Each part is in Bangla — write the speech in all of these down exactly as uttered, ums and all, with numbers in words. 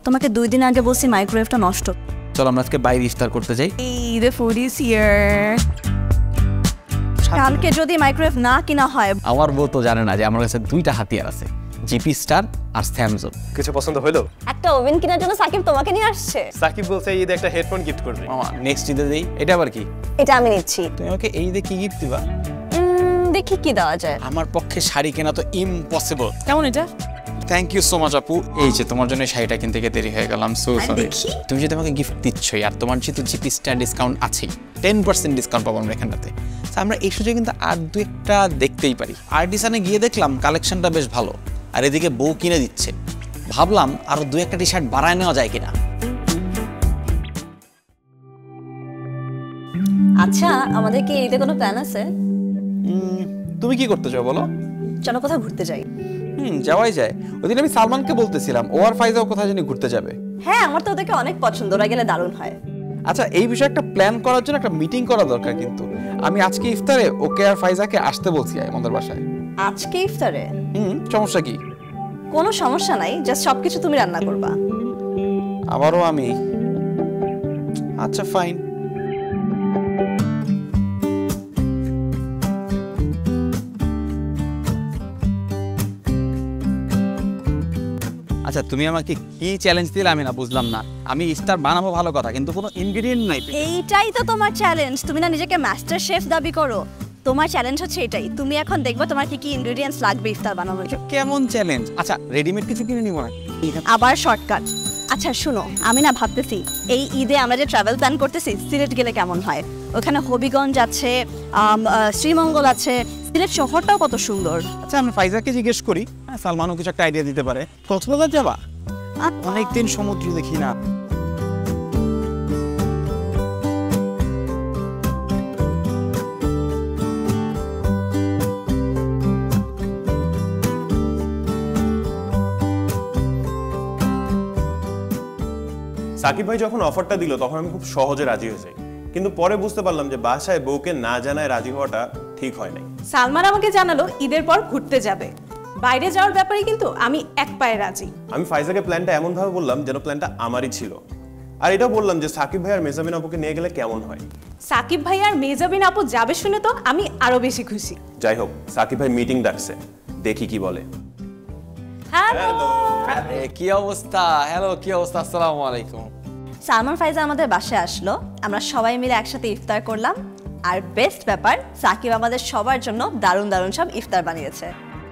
তোমাকে দুই দিন আগে বলছি মাইক্রোওয়েভটা নষ্ট। চল আমরা আজকে বাইরে ইফতার করতে যাই। এই দ্য ফুড ইজ হিয়ার। কালকে যদি মাইক্রোওয়েভ না কিনা হয়, আমার বউ তো জানে না যে আমার কাছে দুইটা হাতিয়ার আছে, জিপি স্টার আর স্যামসাং। কিছু পছন্দ হলো? একটা ওভেন কেনার জন্য সাকিব তোমাকে নিয়ে আসছে। সাকিব বলছে ঈদে একটা হেডফোন গিফট করবে। মামা নেক্সট ঈদে দেই। এটা আবার কি? এটা আমি নিচ্ছি। তুমি আমাকে এই ঈদে কি গিফট দিবা? দেখি কি দেওয়া যায়। আমার পক্ষে শাড়ি কেনা তো ইম্পসিবল। কেমন এটা? থ্যাংক ইউ সো মাচ আপু। এই যে তোমার জন্য শাড়িটা কিনতে গিয়ে দেরি হয়ে গেলাম, সো সরি। তুমি যদি আমাকে গিফট দিচ্ছই আর তোমার যেহেতু জিপি স্টার ডিসকাউন্ট আছেই, টেন পার্সেন্ট ডিসকাউন্ট পাবো আমরা এখানটাতে। আমরা এই সুযোগে কিন্তু আর দু একটা দেখতেই পারি। আর্টিসানে গিয়ে দেখলাম কালেকশনটা বেশ ভালো, আর এদিকে বউ কিনে দিচ্ছে। ভাবলাম আরো দু একটা টি শার্ট বাড়ায় নেওয়া যায় কিনা। আচ্ছা, আমাদের কি ঈদে কোনো প্ল্যান আছে? তুমি কি করতে চাও বলো? চলো কোথাও ঘুরতে যাই। হুম, যাওয়াই যায়। ওইদিন আমি সালমানকে বলতেছিলাম ও আর ফাইজাও কোথায় জানি ঘুরতে যাবে। হ্যাঁ, আমার তো ওদেরকে অনেক পছন্দ, ওরা গেলে দারুণ হয়। আচ্ছা, এই বিষয়ে একটা প্ল্যান করার জন্য একটা মিটিং করা দরকার। কিন্তু আমি আজকে ইফতারে ওকে আর ফাইজাকে আসতে বলছি আমাদের বাসায়। আজকে ইফতারে? হুম, সমস্যা কি? কোনো সমস্যা নাই, জাস্ট সবকিছু তুমি রান্না করবা। আবারও আমি? আচ্ছা ফাইন। আচ্ছা, তুমি আমাকে কি চ্যালেঞ্জ দিলে আমি না বুঝলাম না। আমি ইফতার বানাবো ভালো কথা, কিন্তু কোনো ইনগ্রেডিয়েন্ট নাই। এইটাই তো তোমার চ্যালেঞ্জ। তুমি না নিজেকে মাস্টার শেফ দাবি করো, তোমার চ্যালেঞ্জ হচ্ছে এটাই। তুমি এখন দেখবে তোমার কি কি ইনগ্রেডিয়েন্টস লাগবে ইফতার বানানোর জন্য। কেমন চ্যালেঞ্জ? আচ্ছা, রেডিমেড কিছু কিনে নিব না? আবার শর্টকাট। আচ্ছা শুনো, আমি না ভাবতেছি এই ঈদে আমরা যে ট্রাভেল প্ল্যান করতেছি, সিলেট গেলে কেমন হয়? ওখানে হবিগঞ্জ আছে, শ্রীমঙ্গল আছে, সিলেট শহরটাও কত সুন্দর। আচ্ছা, আমি ফাইজাকে জিজ্ঞেস করি, সালমানও কিছু একটা আইডিয়া দিতে পারে। কক্সবাজার যাবা? অনেকদিন সমুদ্র দেখি না। সাকিব ভাই যখন অফারটা দিল তখন আমি খুব সহজে রাজি হয়ে যাই, কিন্তু পরে বুঝতে পারলাম যে বাসায় বউকে না জানায় রাজি হওয়াটা ঠিক হয় নাই। সালমান আমাকে জানালো ঈদের পর ঘুরতে যাবে, বাইরে যাওয়ার ব্যাপারে কিন্তু আমি এক পায়ে রাজি। আমি ফাইজাকে প্ল্যানটা এমন ভাবে বললাম যেন প্ল্যানটা আমারই ছিল, আর এটাও বললাম যে সাকিব ভাই আর মেহজাবিন আপুকে নিয়ে গেলে কেমন হয়। সাকিব ভাই আর মেহজাবিন আপু যাবে শুনে তো আমি আরো বেশি খুশি। যাই হোক, সাকিব ভাই মিটিং ডাকছে, দেখি কি বলে। হ্যালো, কি অবস্থা? হ্যালো, কি অবস্থা? আসসালামু আলাইকুম। সালমান ফাইজা আমাদের বাসায় আসলো, আমরা সবাই মিলে একসাথে ইফতার করলাম। আর বেস্ট ব্যাপার, সাকিব আমাদের সবার জন্য দারুণ দারুণ সব ইফতার বানিয়েছে।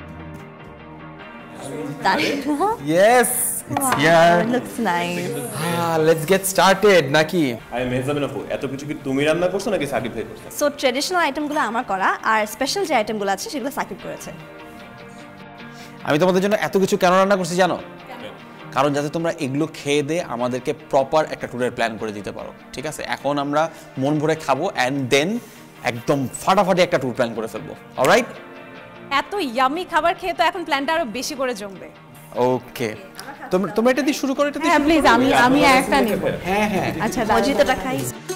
Yes, it's here. Looks nice. Ah, let's get started নাকি? আরে মেহজাবিন আপু, এত কিছু কি তুমি রান্না করছো নাকি সাকিব ভাই করছে? সো ট্র্যাডিশনাল আইটেমগুলো আমার করা, আর স্পেশাল যে আইটেমগুলো আছে সেগুলো সাকিব করেছে। আমি তোমাদের জন্য এত কিছু কেন রান্না করছি জানো? কারণ যাতে তোমরা এগুলো খেয়ে দিয়ে আমাদেরকে প্রপার একটা ট্যুরের প্ল্যান করে দিতে পারো। ঠিক আছে, এখন আমরা মন ভরে খাবো অ্যান্ড দেন একদম ফাটাফাটি একটা ট্যুর প্ল্যান করে ফেলবো। অলরাইট? এত ইয়ামি খাবার খেয়ে তো এখন প্ল্যানটা আরো বেশি করে জমবে। ওকে, তোমরা তোমরা এটা দিয়ে শুরু করো। এটা দিয়ে হ্যাঁ প্লিজ, আমি আমি একটা নিব। হ্যাঁ হ্যাঁ, আচ্ছা মজিতোটা খাই।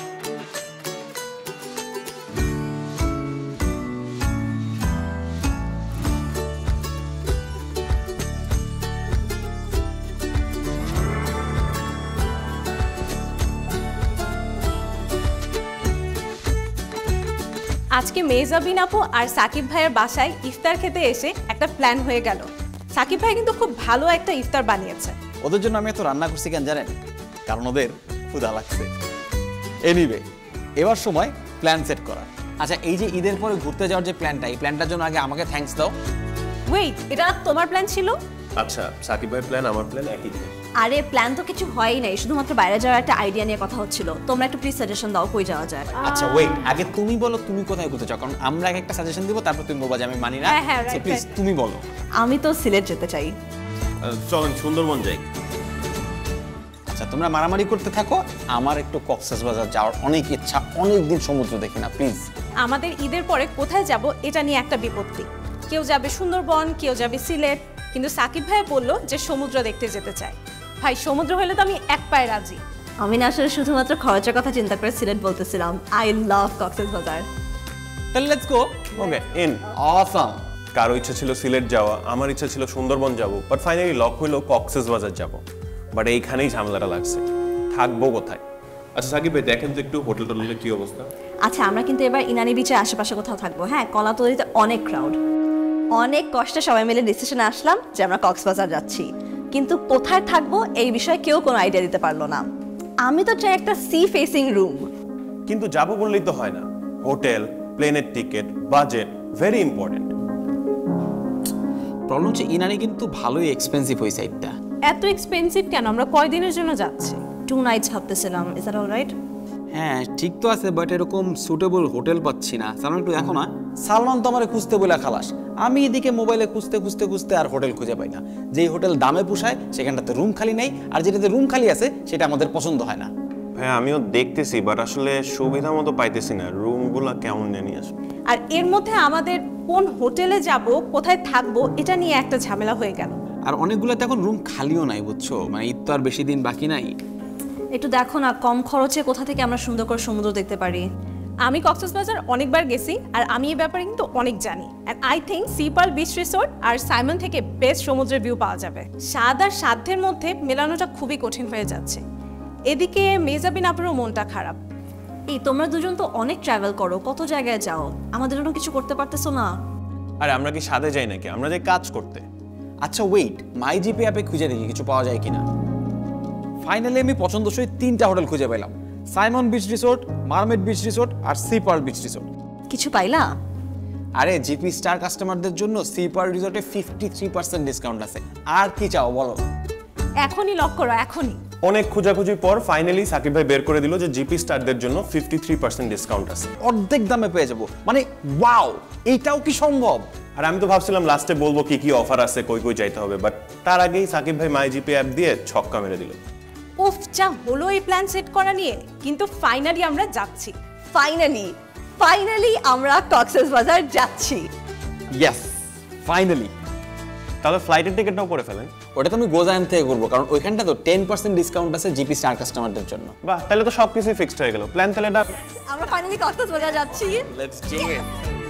আজকে মেহজাবিন আপু আর সাকিব ভাইয়ের বাসায় ইফতার খেতে এসে একটা প্ল্যান হয়ে গেল। সাকিব ভাই কিন্তু খুব ভালো একটা ইফতার বানিয়েছে। ওদের জন্য আমি এত রান্না করছি কেন জানেন? কারণ ওদের ক্ষুধা লাগছে। এনিওয়ে, এবার সময় প্ল্যান সেট করার। আচ্ছা, এই যে ঈদের পরে ঘুরতে যাওয়ার যে প্ল্যানটা, এই প্ল্যানটার জন্য আগে আমাকে থ্যাঙ্কস দাও। ওয়েট, এটা তোমার প্ল্যান ছিল? আচ্ছা, সাকিব ভাই প্ল্যান আমার প্ল্যান একই ছিল। আরে প্ল্যান তো কিছু হয়ই নাই, শুধুমাত্র বাইরে যাওয়ার একটা আইডিয়া নিয়ে কথা হচ্ছিল। তোমরা একটু প্লিজ সাজেশন দাও, কই যাওয়া যায়। আচ্ছা ওয়েট, আগে তুমি বলো তুমি কোথায় ঘুরতে চাও, কারণ আমরা এক একটা সাজেশন দিব, তারপর তুমি বলবা যে আমি মানি না। হ্যাঁ হ্যাঁ, রাইট, প্লিজ তুমি বলো। আমি তো সিলেট যেতে চাই। চলেন সুন্দরবন যাই। আচ্ছা, তোমরা মারামারি করতে থাকো, আমার একটু কক্সবাজার যাওয়ার অনেক ইচ্ছা, অনেক দিন সমুদ্র দেখি না। প্লিজ। আমাদের ঈদের পরে কোথায় যাব এটা নিয়ে একটা বিপত্তি। কেউ যাবে সুন্দরবন, কেউ যাবে সিলেট, কিন্তু সাকিব ভাই বলল যে সমুদ্র দেখতে যেতে চায়। ভাই সমুদ্র হলে তো আমি এক পায়ে রাজি। আমি না আসলে শুধুমাত্র খরচের কথা চিন্তা করে সিলেট বলতেছিলাম। I love Cox's Bazar. তাহলে let's go. Okay, in. Awesome. কারো ইচ্ছা ছিল সিলেট যাওয়া, আমার ইচ্ছা ছিল সুন্দরবন যাব, বাট ফাইনালি লক হইলো কক্সবাজার যাব। বাট এইখানেই ঝামেলাটা লাগছে, থাকবো কোথায়? আচ্ছা সাকিব ভাই দেখেন তো একটু হোটেল টোটেলের কি অবস্থা। আচ্ছা আমরা কিন্তু এবার ইনানি বিচের আশেপাশে কোথাও থাকবো। হ্যাঁ, কলাতলিতে অনেক ক্রাউড, অনেক কষ্টে সবাই মিলে ডিসিশনে আসলাম যে আমরা কক্সবাজার যাচ্ছি, কিন্তু কোথায় থাকবো এই বিষয়ে কেউ কোনো আইডিয়া দিতে পারলো না। আমি তো চাই একটা সি ফেসিং রুম। কিন্তু যাবো বললেই তো হয় না, হোটেল, প্লেনের ticket, budget very important. Problem হচ্ছে ইনানি কিন্তু ভালোই এক্সপেন্সিভ ওই সাইডটা। এত এক্সপেন্সিভ কেন? আমরা কয় দিনের জন্য যাচ্ছি? টু নাইটস ভাবতেছিলাম, ইজ দ্যাট অলরাইট? হ্যাঁ ঠিক তো আছে, বাট এরকম সুটেবল হোটেল পাচ্ছি না। সালমান একটু দেখো না। সালমান তো আমার খুঁজতে বলে খালাস, আমি এদিকে মোবাইলে খুঁজতে খুঁজতে খুঁজতে আর হোটেল খুঁজে পাই না। যেই হোটেল দামে পোষায় সেখানটাতে রুম খালি নেই, আর যেটাতে রুম খালি আছে সেটা আমাদের পছন্দ হয় না। হ্যাঁ আমিও দেখতেছি, বাট আসলে সুবিধা মতো পাইতেছি না, রুমগুলো কেমন জানি আসবে। আর এর মধ্যে আমাদের কোন হোটেলে যাব, কোথায় থাকবো, এটা নিয়ে একটা ঝামেলা হয়ে গেল। আর অনেকগুলোতে এখন রুম খালিও নাই, বুঝছো? মানে ঈদ তো আর বেশি দিন বাকি নাই। একটু দেখো না কম খরচে কোথা থেকে আমরা সুন্দর করে সমুদ্র দেখতে পারি। আমি কক্সবাজার অনেকবার গেছি আর আমি এই ব্যাপারে কিন্তু অনেক জানি। And I think sea pearl beach resort আর সাইমন থেকে বেস্ট সমুদ্রের ভিউ পাওয়া যাবে। স্বাদ আর সাধ্যের মধ্যে মেলানোটা খুবই কঠিন হয়ে যাচ্ছে। এদিকে মেহজাবিন আপুরও মনটা খারাপ। এই তোমরা দুজন তো অনেক ট্রাভেল করো, কত জায়গায় যাও, আমাদের জন্য কিছু করতে পারতেছো না? আরে আমরা কি সাথে যাই নাকি, আমরা যাই কাজ করতে। আচ্ছা ওয়েট, মাই জিপি অ্যাপে খুঁজে দেখি কিছু পাওয়া যায় কিনা। ফাইনালি আমি পছন্দসই তিনটা হোটেল খুঁজে পেলাম, Sayeman beach resort, mermaid beach resort আর সি পার্ল বিচ রিসোর্ট। কিছু পাইলা? আরে জিপি স্টার কাস্টমারদের জন্য সি পার্ল রিসোর্টে ফিফটি থ্রি পার্সেন্ট ডিসকাউন্ট আছে। আর কি চাও বলো? এখনই লক করো, এখনই। অনেক খোঁজাখুঁজির পর ফাইনালি সাকিব ভাই বের করে দিল যে জিপি স্টারদের জন্য ফিফটি থ্রি পার্সেন্ট ডিসকাউন্ট আছে, অর্ধেক দামে পেয়ে যাবো। মানে ওয়াও, এইটাও কি সম্ভব? আর আমি তো ভাবছিলাম লাস্টে বলবো কি কি অফার আছে, কই কই যাইতে হবে, বাট তার আগেই সাকিব ভাই মাই জিপি অ্যাপ দিয়ে ছক্কা মেরে দিল। উফ, যা হলো এই প্ল্যান সেট করা নিয়ে, কিন্তু ফাইনালি আমরা যাচ্ছি। ফাইনালি ফাইনালি আমরা কক্সবাজার যাচ্ছি। Yes finally. তাহলে ফ্লাইটের টিকিটটাও করে ফেলেন। ওটা তো আমি গোজায়ন থেকে করবো, কারণ ওইখানটা তো টেন পার্সেন্ট ডিসকাউন্ট আছে জিপি স্টার কাস্টমারদের জন্য। বাহ, তাহলে তো সবকিছু ফিক্সড হয়ে গেল, প্ল্যান তাহলে আমরা ফাইনালি কক্সবাজার যাচ্ছি। Let's do it.